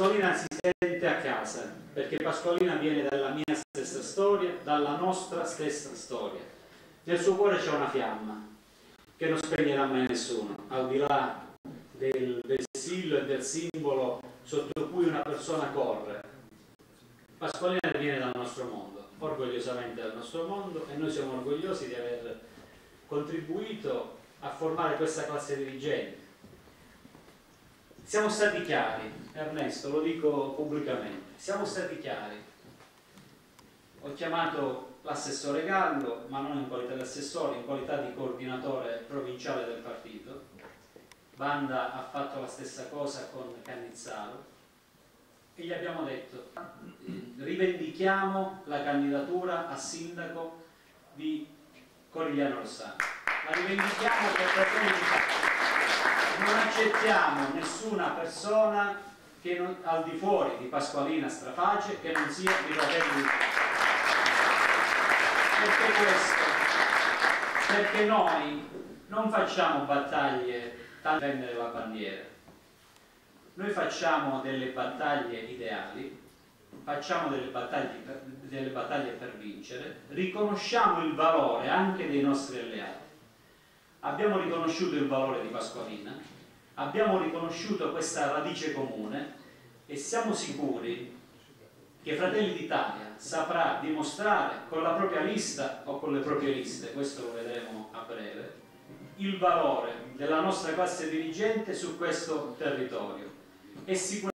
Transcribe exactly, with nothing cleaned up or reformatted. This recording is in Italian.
Pasqualina si sente a casa, perché Pasqualina viene dalla mia stessa storia, dalla nostra stessa storia. Nel suo cuore c'è una fiamma che non spegnerà mai nessuno, al di là del vessillo e del simbolo sotto cui una persona corre. Pasqualina viene dal nostro mondo, orgogliosamente dal nostro mondo, e noi siamo orgogliosi di aver contribuito a formare questa classe dirigente. Siamo stati chiari, Ernesto, lo dico pubblicamente, siamo stati chiari. Ho chiamato l'assessore Gallo, ma non in qualità di assessore, in qualità di coordinatore provinciale del partito. Banda ha fatto la stessa cosa con Cannizzaro e gli abbiamo detto: rivendichiamo la candidatura a sindaco di Corigliano Rossano, la rivendichiamo per Fratelli d'Italia. Non accettiamo nessuna persona che non, al di fuori di Pasqualina Straface, che non sia di Fratelli d'Italia. Perché questo? Perché noi non facciamo battaglie tanto per vendere la bandiera, noi facciamo delle battaglie ideali, facciamo delle battaglie per, delle battaglie per vincere, riconosciamo il valore anche dei nostri alleati. Abbiamo riconosciuto il valore di Pasqualina, abbiamo riconosciuto questa radice comune e siamo sicuri che Fratelli d'Italia saprà dimostrare con la propria lista o con le proprie liste, questo lo vedremo a breve, il valore della nostra classe dirigente su questo territorio e sicuramente